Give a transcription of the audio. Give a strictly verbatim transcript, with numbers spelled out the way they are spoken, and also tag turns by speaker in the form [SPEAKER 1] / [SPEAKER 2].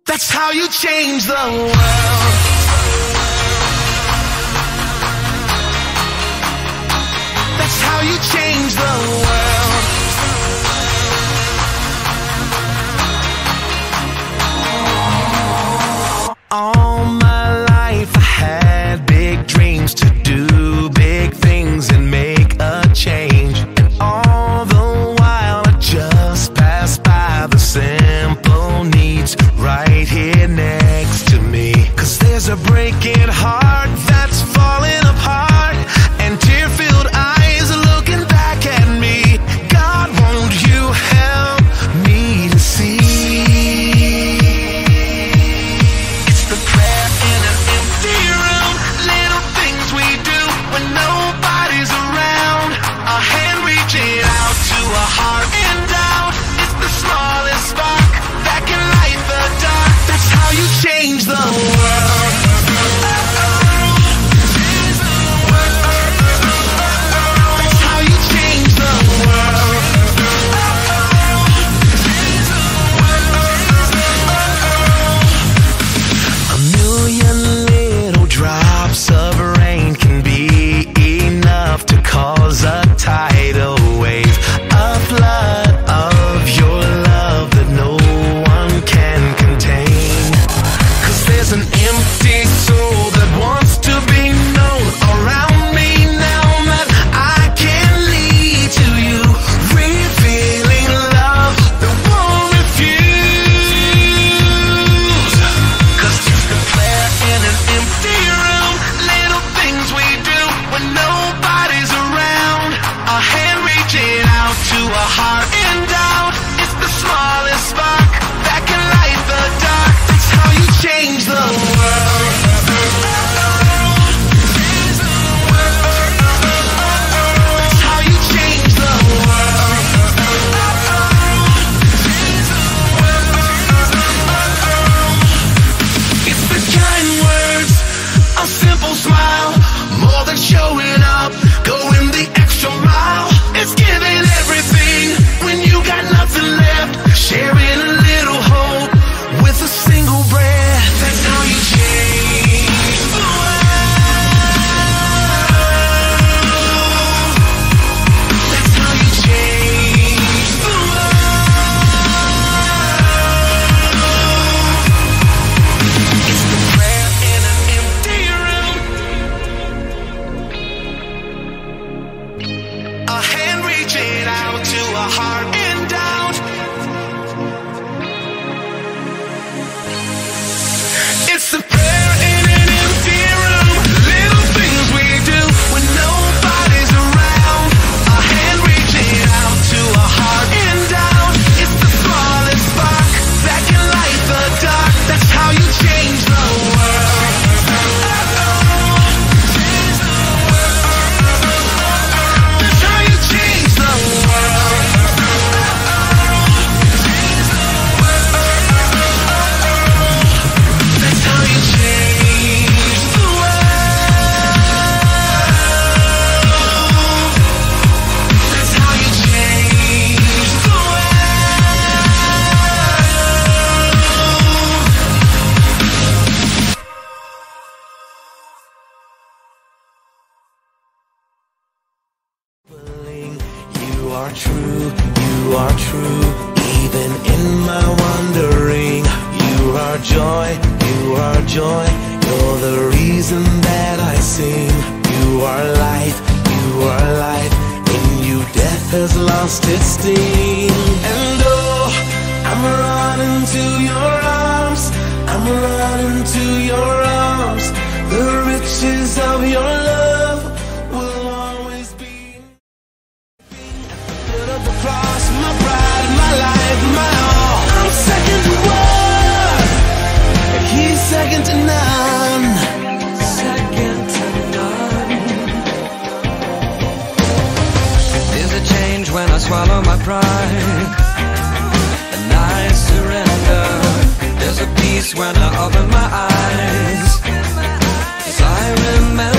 [SPEAKER 1] That's how you change the world. That's how you change the world. All my life I had big dreams to do big things and make a change. And all the while I just passed by the simple needs right here next to me. Cause there's a breaking heart that's falling apart, and tear-filled eyes are looking back at me. God, won't you help me to see? It's the prayer in an empty room, little things we do when nobody's around. A hand reaching out to a heart in doubt. It's the smallest spark that can light the dark. That's how you change the world. Cause a tidal wave, a flood of your love that no one can contain. Cause there's an empty soul that wants to be known around me now that I can lead to you, revealing love that won't refuse. Cause it's the prayer in an empty room, little things we do when nobody's around. A hand reaching out to a heart in doubt. It's the smallest spark that can light the dark. That's how you change the world. That's how you change the world. It's the kind words, a simple smile, more than showing up, going the extra mile. It's giving everything when you got nothing left, sharing a little hope with a single breath. That's how you change the world. That's how you change the world. It's the prayer in an empty room, a hand reaching out to a heart in doubt. It's the prayer in an empty room, little things we do when nobody's around. A hand reaching out to a heart in doubt. It's the smallest spark that can light the dark. That's how you change the world. That's how you change the world. That's how you change the world. That's how you change the world. You are true, you are true, even in my wandering. You are joy, you are joy, you're the reason that I sing. You are life, you are life, in you death has lost its sting. And oh, I'm running to your arms, I'm running to your arms. The riches of your love will always be of the cross, my pride, my life, my all. I'm second to one, he's second to none. Second to none.
[SPEAKER 2] There's a change when I swallow my pride, and I surrender. There's a peace when I open my eyes, 'cause I remember